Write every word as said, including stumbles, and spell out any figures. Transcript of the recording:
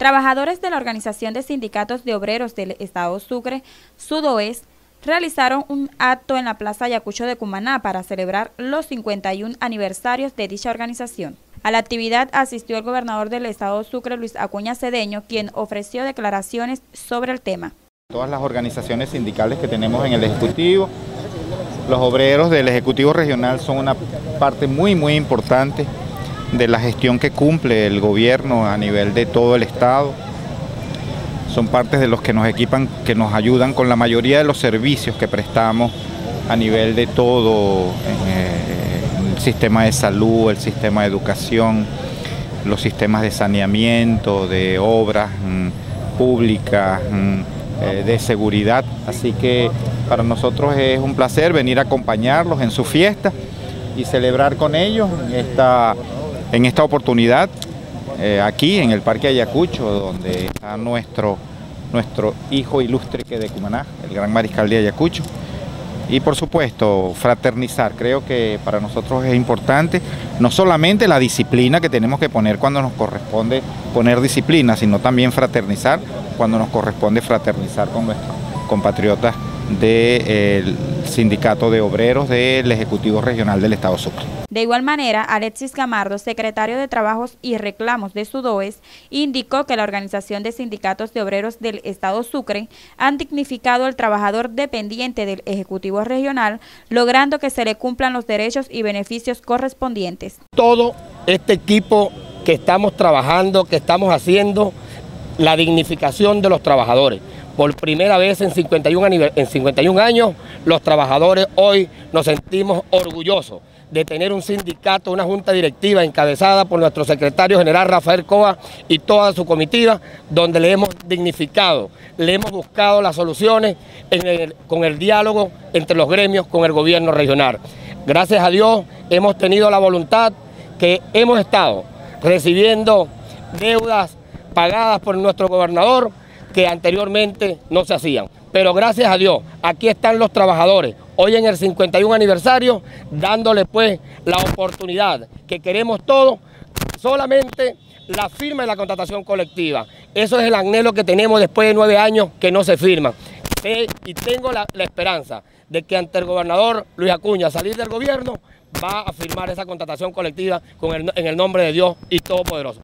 Trabajadores de la Organización de Sindicatos de Obreros del Estado Sucre, SUDOES, realizaron un acto en la Plaza Ayacucho de Cumaná para celebrar los cincuenta y un aniversarios de dicha organización. A la actividad asistió el gobernador del Estado Sucre, Luis Acuña Cedeño, quien ofreció declaraciones sobre el tema. Todas las organizaciones sindicales que tenemos en el Ejecutivo, los obreros del Ejecutivo Regional son una parte muy muy importante de la gestión que cumple el gobierno a nivel de todo el Estado. Son partes de los que nos equipan, que nos ayudan con la mayoría de los servicios que prestamos a nivel de todo eh, el sistema de salud, el sistema de educación, los sistemas de saneamiento, de obras mm, públicas, mm, eh, de seguridad. Así que para nosotros es un placer venir a acompañarlos en su fiesta y celebrar con ellos en esta, en esta oportunidad. Eh, aquí en el Parque Ayacucho, donde está nuestro, nuestro hijo ilustre que de Cumaná, el gran mariscal de Ayacucho. Y por supuesto, fraternizar. Creo que para nosotros es importante no solamente la disciplina que tenemos que poner cuando nos corresponde poner disciplina, sino también fraternizar cuando nos corresponde fraternizar con nuestros compatriotas del Sindicato de Obreros del Ejecutivo Regional del Estado Sucre. De igual manera, Alexis Gamardo, secretario de Trabajos y Reclamos de SUDOES, indicó que la Organización de Sindicatos de Obreros del Estado Sucre han dignificado al trabajador dependiente del Ejecutivo Regional, logrando que se le cumplan los derechos y beneficios correspondientes. Todo este equipo que estamos trabajando, que estamos haciendo, la dignificación de los trabajadores. Por primera vez en cincuenta y un, en cincuenta y un años, los trabajadores hoy nos sentimos orgullosos de tener un sindicato, una junta directiva encabezada por nuestro secretario general Rafael Coa y toda su comitiva, donde le hemos dignificado, le hemos buscado las soluciones en el, con el diálogo entre los gremios con el gobierno regional. Gracias a Dios hemos tenido la voluntad que hemos estado recibiendo deudas pagadas por nuestro gobernador que anteriormente no se hacían. Pero gracias a Dios, aquí están los trabajadores, hoy en el cincuenta y un aniversario, dándole pues la oportunidad que queremos todos, solamente la firma y la contratación colectiva. Eso es el anhelo que tenemos después de nueve años que no se firma. Eh, y tengo la, la esperanza de que ante el gobernador Luis Acuña salir del gobierno, va a firmar esa contratación colectiva con el, en el nombre de Dios y Todopoderoso.